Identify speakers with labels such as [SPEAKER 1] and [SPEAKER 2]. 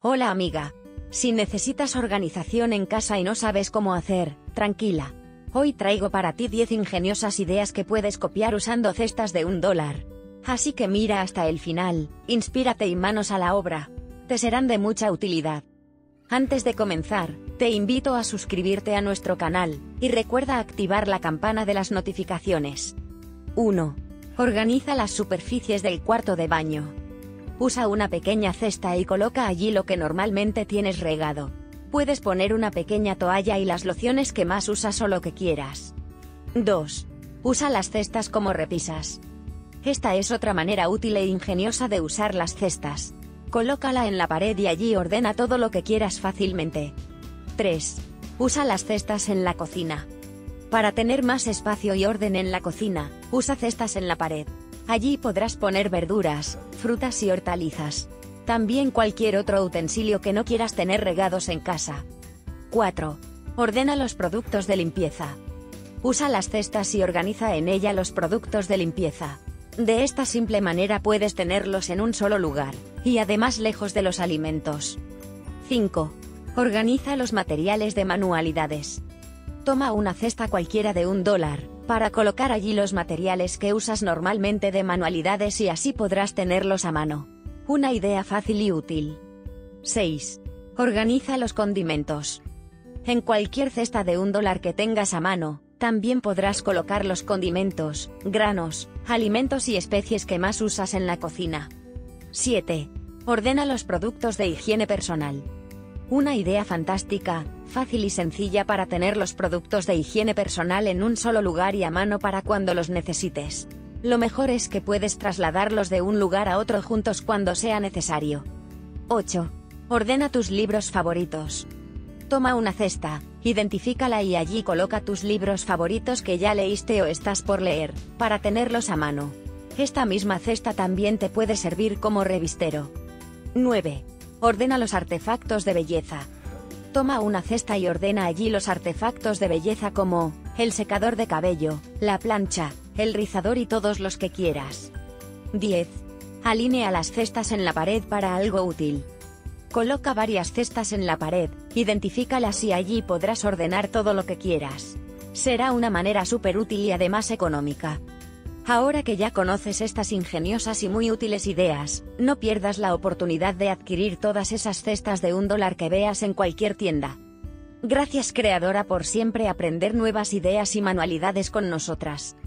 [SPEAKER 1] Hola amiga. Si necesitas organización en casa y no sabes cómo hacer, tranquila. Hoy traigo para ti 10 ingeniosas ideas que puedes copiar usando cestas de $1. Así que mira hasta el final, inspírate y manos a la obra. Te serán de mucha utilidad. Antes de comenzar, te invito a suscribirte a nuestro canal, y recuerda activar la campana de las notificaciones. 1. Organiza las superficies del cuarto de baño. Usa una pequeña cesta y coloca allí lo que normalmente tienes regado. Puedes poner una pequeña toalla y las lociones que más usas o lo que quieras. 2. Usa las cestas como repisas. Esta es otra manera útil e ingeniosa de usar las cestas. Colócala en la pared y allí ordena todo lo que quieras fácilmente. 3. Usa las cestas en la cocina. Para tener más espacio y orden en la cocina, usa cestas en la pared. Allí podrás poner verduras, frutas y hortalizas. También cualquier otro utensilio que no quieras tener regados en casa. 4. Ordena los productos de limpieza. Usa las cestas y organiza en ella los productos de limpieza. De esta simple manera puedes tenerlos en un solo lugar, y además lejos de los alimentos. 5. Organiza los materiales de manualidades. Toma una cesta cualquiera de $1, para colocar allí los materiales que usas normalmente de manualidades y así podrás tenerlos a mano. Una idea fácil y útil. 6. Organiza los condimentos. En cualquier cesta de $1 que tengas a mano, también podrás colocar los condimentos, granos, alimentos y especies que más usas en la cocina. 7. Ordena los productos de higiene personal. Una idea fantástica, fácil y sencilla para tener los productos de higiene personal en un solo lugar y a mano para cuando los necesites. Lo mejor es que puedes trasladarlos de un lugar a otro juntos cuando sea necesario. 8. Ordena tus libros favoritos. Toma una cesta, identifícala y allí coloca tus libros favoritos que ya leíste o estás por leer, para tenerlos a mano. Esta misma cesta también te puede servir como revistero. 9. Ordena los artefactos de belleza. Toma una cesta y ordena allí los artefactos de belleza como el secador de cabello, la plancha, el rizador y todos los que quieras. 10. Alinea las cestas en la pared para algo útil. Coloca varias cestas en la pared, identifícalas y allí podrás ordenar todo lo que quieras. Será una manera súper útil y además económica. Ahora que ya conoces estas ingeniosas y muy útiles ideas, no pierdas la oportunidad de adquirir todas esas cestas de $1 que veas en cualquier tienda. Gracias creadora por siempre aprender nuevas ideas y manualidades con nosotras.